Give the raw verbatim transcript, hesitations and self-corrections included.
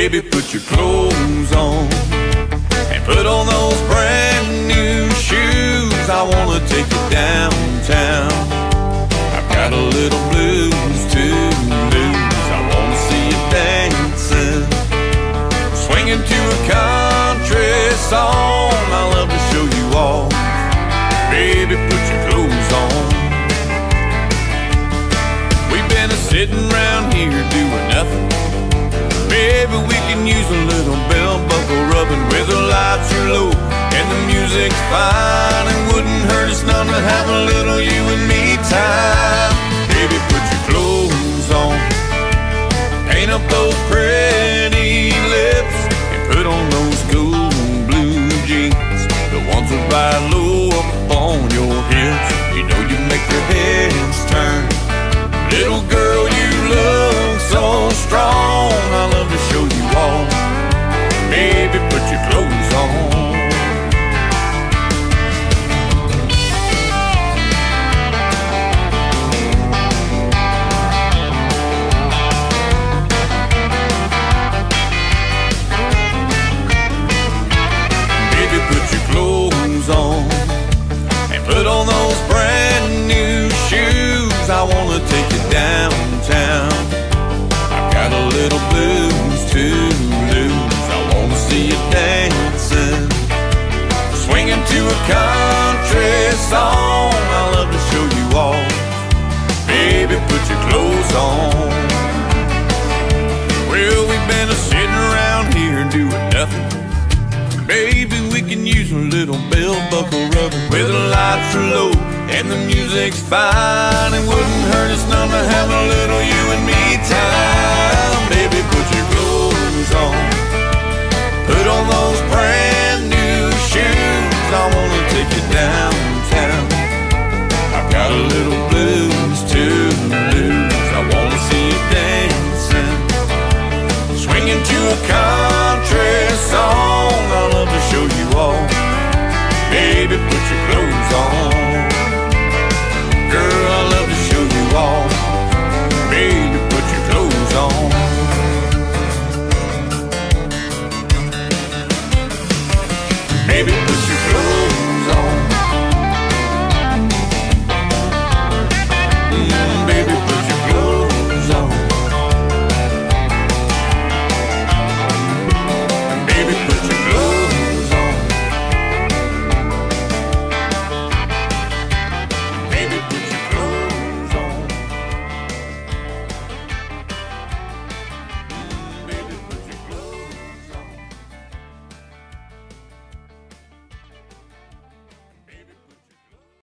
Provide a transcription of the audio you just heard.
Baby, put your clothes on and put on those brand new shoes. I wanna take you downtown. I've got a little blues to lose. I wanna see you dancing, swinging to a country song. I love to show you all. Baby, put your clothes on. We've been a sitting around here doing nothing. Baby, we can use a little belt buckle rubbing where the lights are low and the music's fine. It wouldn't hurt us none to have a little you and me time. Baby, put your clothes on, paint up those pretty lips, and put on those gold blue jeans, the ones that ride low up on your hips. You know you make their heads turn. Little girl, you look so strong. I love to show you all. Baby, put your clothes on. Baby, put your clothes on and put on those brand new shoes. I wanna take you downtown. I've got a little blues to lose. I wanna see you dancing, swinging to a country song. I love to show you all. Baby, put your clothes on. Well, we've been a sitting around here doing nothing. Baby, we can use a little belt buckle rubbing where the lights are low and the music's fine. It wouldn't hurt us none to have a little you and me time. Baby, put your clothes on, put on those brand